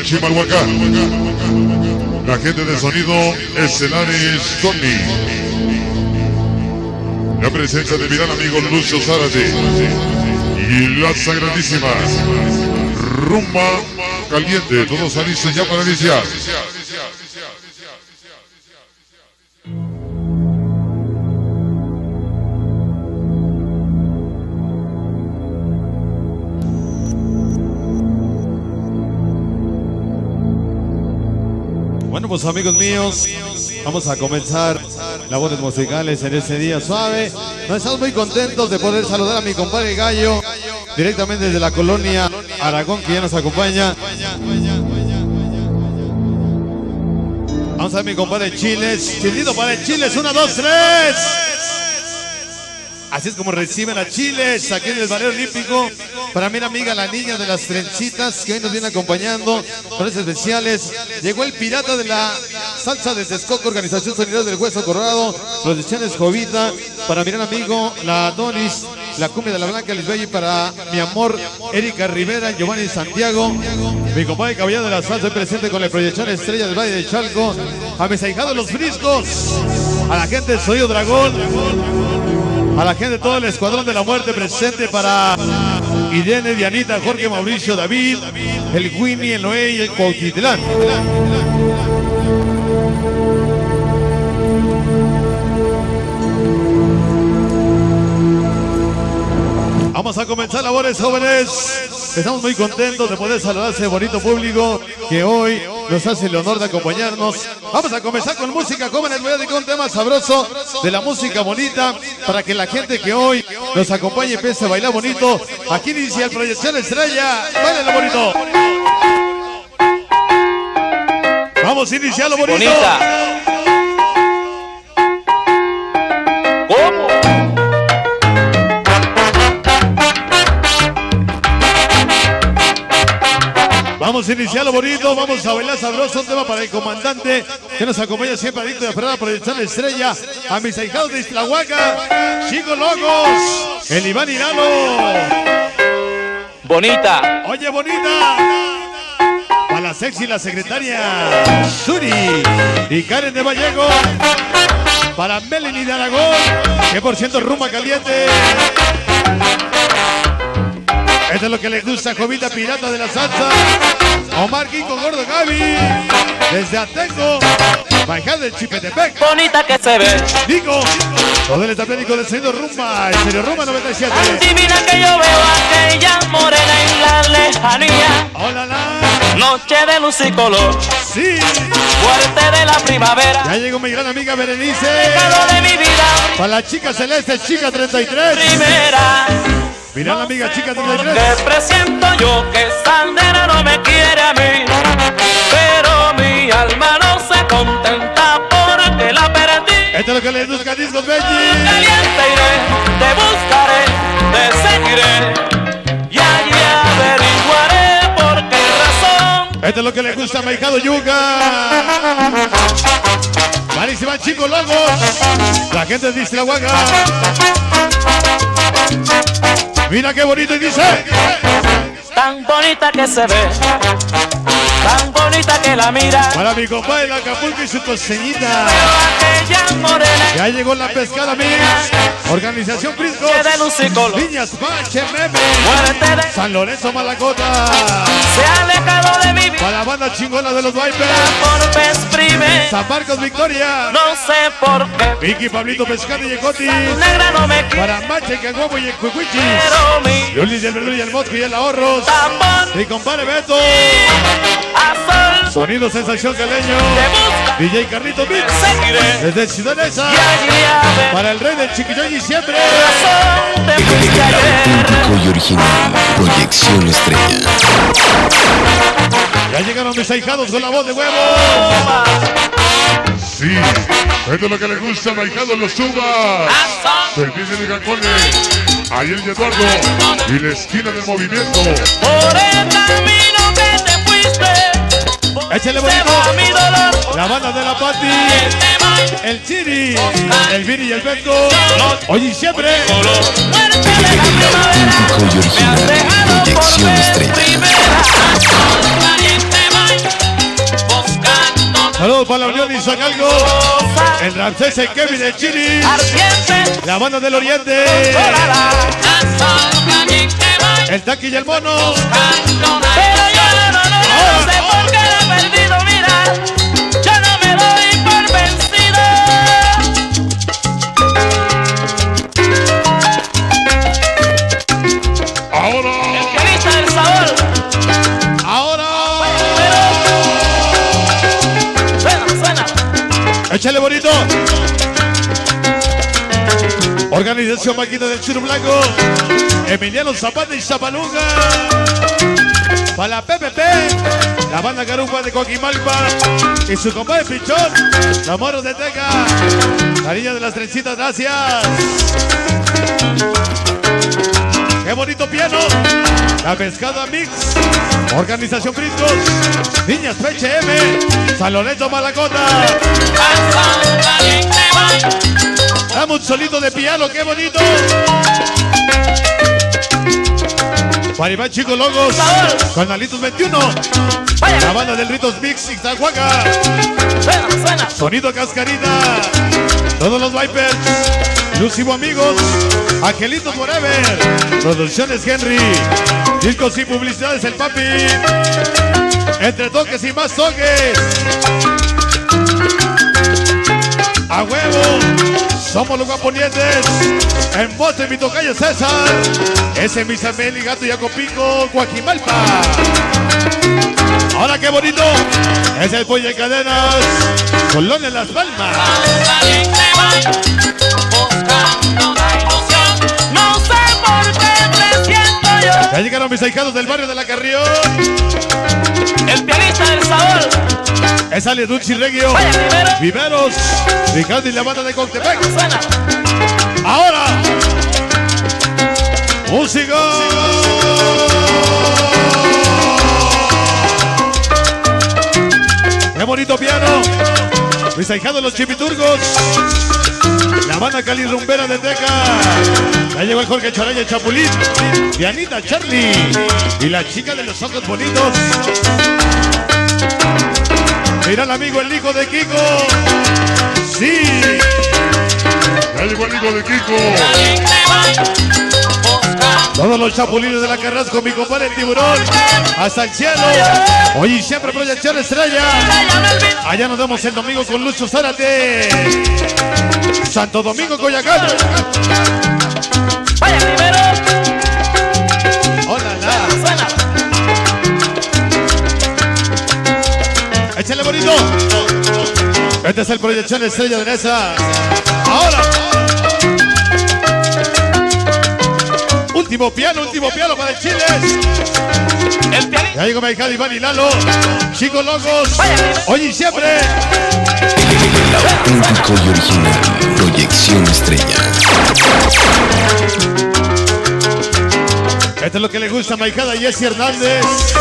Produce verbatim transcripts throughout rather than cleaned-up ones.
Chimalhuacán. La gente de sonido Estelares Tony. La presencia de mi gran amigo Lucio Zárate. Y la sagradísima Rumba Caliente. Todos listos ya para iniciar. Bueno, pues amigos míos, vamos a comenzar labores musicales en este día suave. Nos estamos muy contentos de poder saludar a mi compadre Gallo, directamente desde la colonia Aragón, que ya nos acompaña. Vamos a ver mi compadre Chiles, chilito para Chiles, una, dos, tres. Así es como reciben a Chiles aquí en el Balneario Olímpico. Para mi amiga la niña de las trencitas que hoy nos viene acompañando con estos especiales. Llegó el pirata de la salsa de Texcoco, Organización Solidaria del Hueso Colorado, Producciones Jovita. Para mi gran amigo la Donis, la cumbia de la Blanca Lisbeth. Y para mi amor Erika Rivera, Giovanni Santiago, mi compadre Caballero de la Salsa presente con la proyección Estrella del Valle de Chalco. A mis ahijados Los Friscos, a la gente de Sonido Dragón, a la gente de todo el Escuadrón de la Muerte presente para Irene, Dianita, Jorge, Mauricio, David, el Winnie, el Noé y el Cuautitlán. Vamos a comenzar labores, jóvenes. Estamos muy contentos de poder saludar a ese bonito público que hoy nos hace el honor de acompañarnos. Vamos a comenzar con música, jóvenes. Voy a dedicar un tema sabroso de la música bonita para que la gente que hoy nos acompañe empiece a bailar bonito. Aquí inicia el Proyección Estrella. ¡Báilenlo bonito! Vamos a iniciarlo bonito. Bonita. ¿Cómo? Vamos a iniciarlo bonito, vamos a bailar sabroso. Un tema para el comandante que nos acompaña siempre, adicto de aferrar a Proyección Estrella. A mis ahijados de Islahuaca, Chicos Locos, el Iván Irano. Bonita. Oye, bonita. Para la sexy, la secretaria Suri y Karen de Vallejo. Para Melanie de Aragón, que por ciento Rumba Caliente. Esto es lo que les gusta, Jovita Pirata de la Salsa. Omar Kiko Gordo Gaby, desde Atenco, Bajada del Chipetepec. Bonita que se ve. Digo, todo el establénico del Señor Rumba, el Señor Rumba noventa y siete. Tan divina que yo veo a aquella morena en la lejanía. Hola, la noche de luz y color. Sí. Fuerte de la primavera. Ya llegó mi gran amiga Berenice. Pecado de mi vida. Para la chica celeste, chica treinta y tres. Primera. Mira la amiga chica treinta y tres. Porque presiento yo que esta nena no me quiere a mí, pero mi alma no se contenta porque la perdí. Esto es lo que le busca Discos Belli. Caliente iré, te buscaré, te seguiré y allí averiguaré por qué razón. Esto es lo que le gusta a mi hijado Yuga. Marísima Chicos Locos. La gente de Islahuaca. Mira qué bonito y dice. Tan bonita que se ve, tan bonita que la mira. Para mi compadre la Acapulco y su coseñita. Aquella morena. Ya llegó la pescada mix. Organización Friscos. De luz y color. Niñas Pache Meme. Fuerte de San Lorenzo Malacota. se ha alejado de mi vida. Para la banda chingona de los Vipers. Por vez primera. San Marcos Victoria. No sé por qué. Vicky Pablito Pescado y Ecoti. Negra no me quiere. Para Mache Caguamo y el Cuicuichis. Pero mi Lulis del Verdugo y el Mosco y el Ahorros. tambor Mi compadre Beto. a sol Sonido Sensación Caleño. te busca. D J Carlito Mix. Seguiré Desde Ciudad Neza. y allí a ver Para el rey del Chiquilloy y siempre. razón te fuiste ayer. Auténtico y original. Proyección Estrella. Ya llegaron mis ahijados con la voz de huevo. Sí, esto es lo que le gusta a mi ahijado Los Subas. Feliz de Gacone, ahí el Eduardo y la esquina del movimiento. Por el camino que te fuiste. Échale Se bonito. va mi dolor. La banda de la Pati. El Chiri. El Vini y el Beto. Hoy y siempre. Muerte de la primavera. Auténtico y original. Proyección Estrella. Valiente Saludos para la Unión y Zacalco. El Ramsés, el Kevin, el Chiri. La banda del Oriente. El Taqui y el Mono. Pero yo no, no, no, no sé por qué la he perdido, mira. Yo no me doy por vencido. Ahora. El pianista del sabor. Ahora. Pero, suena, suena. Échale bonito. Organización Máquina del Churu Blanco. Emiliano Zapata y Zapalunga. Para la P P P. La banda Carumba de Coquimalpa. Y su compadre Pichón. Los Moros de Teca. La niña de las trencitas, gracias. Qué bonito piano. La Pescada Mix. Organización Friscos. Niñas P H M. San Lorenzo Malacota. Dame un solito de piano, qué bonito. Para Iván Chico Logos. Con Alitos veintiuno. La banda del Ritos Mix Ixtahuaca. Suena, suena. Sonido Cascarita. Todos los Vipers. Lucivo Amigos. Angelitos Forever. Producciones Henry. Discos y publicidades El Papi. Entre toques y más toques. A huevo. Somos los guaponientes. En voz de mi tocayo César. Ese es mi Samel y Gato y Acopico, Guajimalpa. Ahora qué bonito. Es el Pollo de Cadenas. Colón en Las Palmas. No sé por qué me siento yo. Ya llegaron mis ahijados del barrio de La Carrión. El pianista del sabor. Es Ale Dulce y Regio. Vaya primero. Viveros. Ricardo y la banda de Coctepec. Suena. Ahora. Música. Qué bonito piano. Mis ahijados los Chipiturgos. La banda Cali Rumbera de Teca. Ya llegó el Jorge Charaya Chapulín. Dianita Charlie. Y la chica de los ojos bonitos. Mira el amigo, el hijo de Kiko. Sí. Ya llegó el hijo de Kiko. Todos los chapulines de la Carrasco, mi compadre el Tiburón. Hasta el cielo. Hoy y siempre proyección estrella. Allá nos vemos el domingo con Lucho Zárate. Santo Domingo, Coyacán. Vaya primero. Hola, la. Suena. Échale bonito. Este es el proyección estrella de Nesa. Ahora. Último piano, último piano para el Chile. El pianista. Ya llegó mi hija Iván y Lalo. Chicos locos. Hoy y siempre. Auténtico y original. Proyección estrella. Esto es lo que le gusta a mi hijada Jessie Hernández.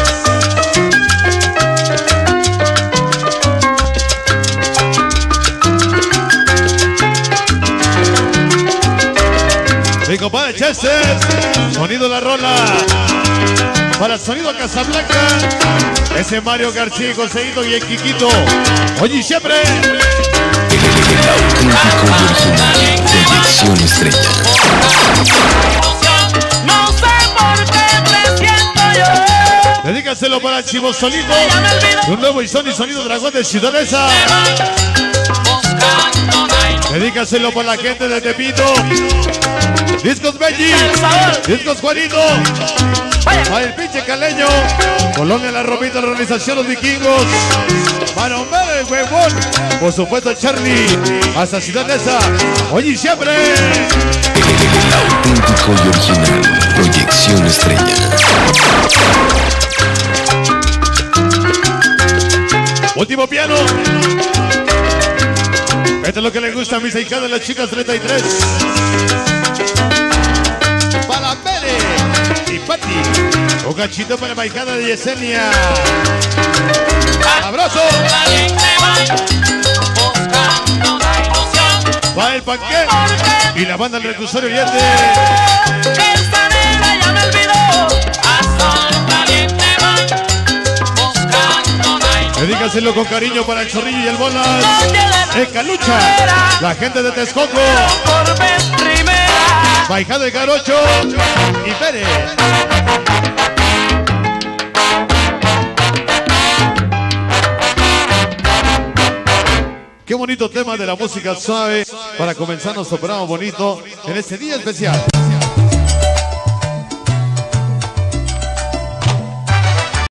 Mi compadre Chester. Sonido La Rola. Para Sonido Casablanca. Ese Mario García, Joseito y el Quiquito. Hoy y siempre. Auténtico y original. Proyección estrella. No sé por qué me siento yo. Dedícaselo para el Chivo Solito. Un nuevo y Sony Sonido Dragón de Ciudad Neza. Dedícaselo para la gente de Tepito. Discos Belli. Discos Juanito. Para el pinche caleño. Colonia La Romita, la organización Los Vikingos. Para Homero el Huevón. Por supuesto Charlie. Hasta Ciudad Neza. Hoy y siempre. Auténtico y original. Proyección estrella. Último piano. Esto es lo que le gusta a mis ahijadas, las chicas treinta y tres. Para Pere y Pati. Un cachito para la hijada de Yesenia. ¡Abrazo! Va el Panqué y la banda del Reclusorio Oriente. Esta negra ya me olvidó. A sol caliente van buscando. Dedícaselo con cariño para el Zorrillo y el Bolas. El Calucha. La gente de Texcoco. Baijado de Garocho. Y Pérez. Qué bonito tema de la música suave para comenzar nuestro programa bonito en este día especial.